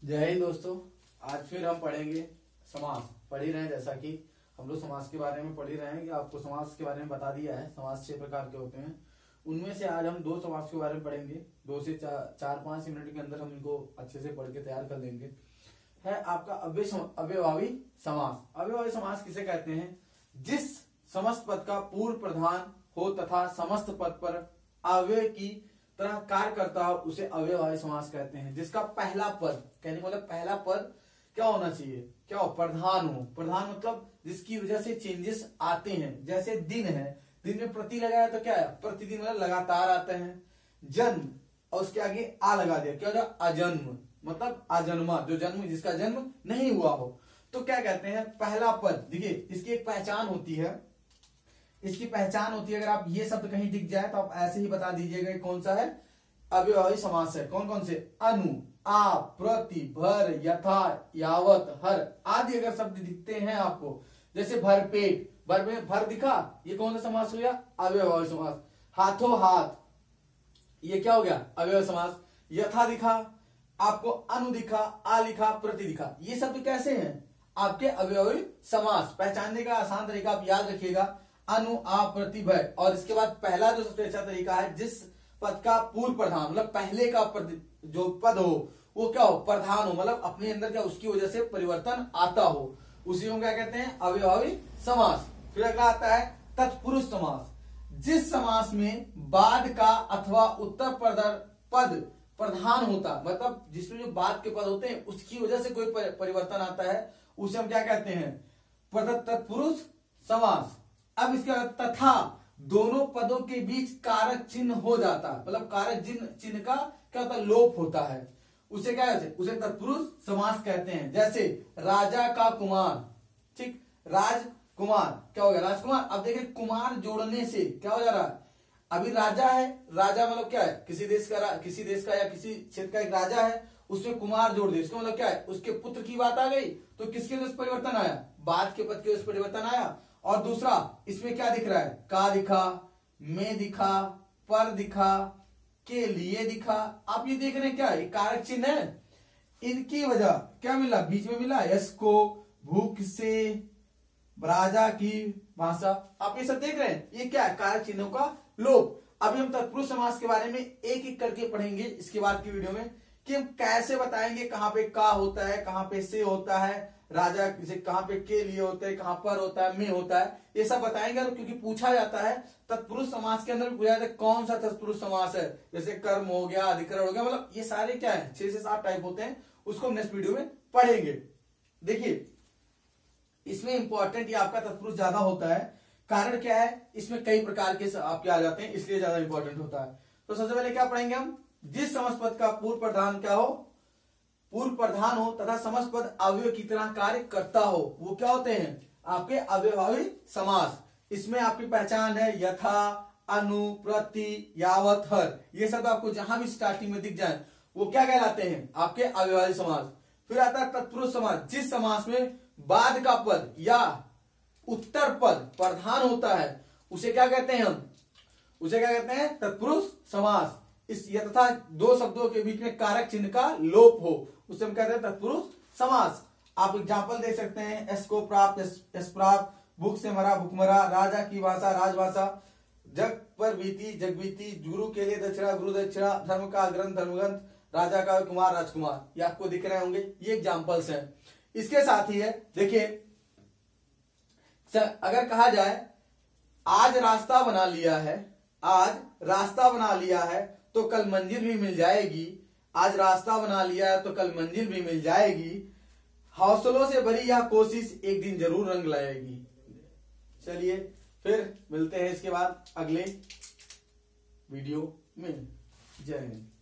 जय हिंद दोस्तों। आज फिर हम पढ़ेंगे समास। पढ़ ही रहे हैं, जैसा कि हम लोग समास के बारे में पढ़ ही रहे हैं कि आपको समास के बारे में बता दिया है। समास 6 प्रकार के होते हैं, उनमें से आज हम 2 समास के बारे में पढ़ेंगे। 2 से 4-5 मिनट के अंदर हम इनको अच्छे से पढ़ के तैयार कर लेंगे। है आपका अव्ययभावी समास। अव्ययभावी समास किसे कहते हैं? जिस समस्त पद का पूर्व प्रधान हो तथा समस्त पद पर अव्यय की तरह कार्य करता हो, उसे अव्ययभावी समास कहते हैं। जिसका पहला पद, कहने मतलब पहला पद क्या होना चाहिए? क्या हो? प्रधान हो। प्रधान मतलब जिसकी वजह से चेंजेस आते हैं। जैसे दिन है, दिन में प्रति लगाया तो क्या है? प्रतिदिन मतलब लगातार आते हैं। जन्म और उसके आगे आ लगा दिया, क्या हो जाए? अजन्म मतलब अजन्मा, जो जन्म जिसका जन्म नहीं हुआ हो, तो क्या कहते हैं? पहला पद। देखिए इसकी एक पहचान होती है। इसकी पहचान होती है, अगर आप ये शब्द कहीं दिख जाए तो आप ऐसे ही बता दीजिएगा कौन सा है अव्ययभावी समास है। कौन कौन से? अनु, आ, प्रति, भर, यथा, यावत, हर आदि अगर शब्द दिखते हैं आपको, जैसे भर पेट, भर में भर दिखा, ये कौन सा समास हो गया? अव्ययभावी समास। हाथों हाथ, ये क्या हो गया? अव्ययभावी समास। यथा दिखा आपको, अनु दिखा, आ लिखा, प्रति दिखा, ये शब्द कैसे हैं? आपके अव्ययभावी समास। पहचानने का आसान तरीका आप याद रखिएगा, अनु, आ, प्रति, भय। और इसके बाद पहला जो सबसे अच्छा तरीका है, जिस पद का पूर्व प्रधान मतलब पहले का जो पद हो वो क्या हो? प्रधान हो, मतलब अपने अंदर क्या उसकी वजह से परिवर्तन आता हो, उसी को क्या कहते हैं? अव्ययभावी समास। फिर अगला आता है तत्पुरुष समास। जिस समास में बाद का अथवा उत्तर पद प्रधान होता, मतलब जिसमें जो बाद के पद होते हैं उसकी वजह से कोई परिवर्तन आता है, उसे हम क्या कहते हैं? तत्पुरुष समास। अब इसके बाद तथा दोनों पदों के बीच कारक चिन्ह हो जाता, मतलब कारक चिन्ह का क्या होता है? लोप होता है, उसे क्या कहते हैं? उसे तत्पुरुष समास कहते हैं। जैसे राजा का कुमार, ठीक, राजकुमार क्या हो गया? राजकुमार। अब देखिए कुमार जोड़ने से क्या हो जा रहा है? अभी राजा है, राजा मतलब क्या है? किसी देश का या किसी क्षेत्र का एक राजा है, उसमें कुमार जोड़ दिया, इसका मतलब क्या है? उसके पुत्र की बात आ गई, तो किसके वजह से परिवर्तन आया? बाद के पद के वजह से परिवर्तन आया। और दूसरा इसमें क्या दिख रहा है? का दिखा, में दिखा, पर दिखा, के लिए दिखा। आप ये देख रहे हैं क्या है? कारक चिन्ह है। इनकी वजह क्या मिला? बीच में मिला यश को, भूख से, राजा की भाषा। आप ये सब देख रहे हैं, ये क्या है? कारक चिन्हों का लोप। अभी हम तत्पुरुष समास के बारे में एक एक करके पढ़ेंगे इसके बाद की वीडियो में, कि हम कैसे बताएंगे कहां पे का होता है, कहां पे से होता है, राजा से कहां पे के लिए होता है, कहां पर होता है, में होता है, ये सब बताएंगे। और क्योंकि पूछा जाता है तत्पुरुष समास के अंदर, पूछा जाता है कौन सा तत्पुरुष समास है, जैसे कर्म हो गया, अधिकरण हो गया, मतलब ये सारे क्या है? 6 से 7 टाइप होते हैं, उसको हम नेक्स्ट वीडियो में पढ़ेंगे। देखिए इसमें इंपॉर्टेंट ये आपका तत्पुरुष ज्यादा होता है। कारण क्या है? इसमें कई प्रकार के आपके आ जाते हैं, इसलिए ज्यादा इंपॉर्टेंट होता है। तो सबसे पहले क्या पढ़ेंगे हम? जिस समस्त पद का पूर्व प्रधान क्या हो? पूर्व प्रधान हो तथा समस्त पद अव्यय की तरह कार्य करता हो, वो क्या होते हैं? आपके अव्ययभावी समास। इसमें आपकी पहचान है यथा, अनु, प्रति, यावत, हर, ये सब आपको जहां भी स्टार्टिंग में दिख जाए वो क्या कहलाते हैं? आपके अव्ययभावी समास। फिर आता है तत्पुरुष समास। जिस समास में बाद का पद या उत्तर पद प्रधान होता है, उसे क्या कहते हैं हम? उसे क्या कहते हैं? तत्पुरुष समास। इस तथा 2 शब्दों के बीच में कारक चिन्ह का लोप हो, उसे हम कहते हैं तत्पुरुष समास। आप एग्जाम्पल देख सकते हैं, यश को प्राप्त, यश प्राप्त, भूख से मरा, भूखमरा, राजा की भाषा, राजभाषा, जग पर बीती, जग बीती, गुरु के लिए दक्षिणा, गुरु दक्षिणा, धर्म का ग्रंथ, धर्मग्रंथ, राजा का कुमार, राजकुमार। ये आपको दिख रहे होंगे, ये एग्जाम्पल्स हैं। इसके साथ ही है, देखिए अगर कहा जाए आज रास्ता बना लिया है, आज रास्ता बना लिया है तो कल मंजिल भी मिल जाएगी, आज रास्ता बना लिया है तो कल मंजिल भी मिल जाएगी, हौसलों से भरी यह कोशिश एक दिन जरूर रंग लाएगी। चलिए फिर मिलते हैं इसके बाद अगले वीडियो में। जय हिंद।